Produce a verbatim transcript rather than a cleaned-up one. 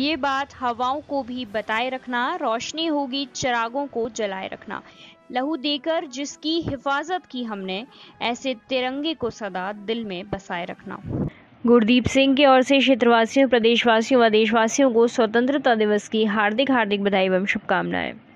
ये बात हवाओं को भी बताए रखना, रोशनी होगी चिरागों को जलाए रखना। लहू देकर जिसकी हिफाजत की हमने, ऐसे तिरंगे को सदा दिल में बसाए रखना। गुरदीप सिंह की ओर से क्षेत्रवासियों, प्रदेशवासियों व देशवासियों को स्वतंत्रता दिवस की हार्दिक हार्दिक बधाई एवं शुभकामनाएं।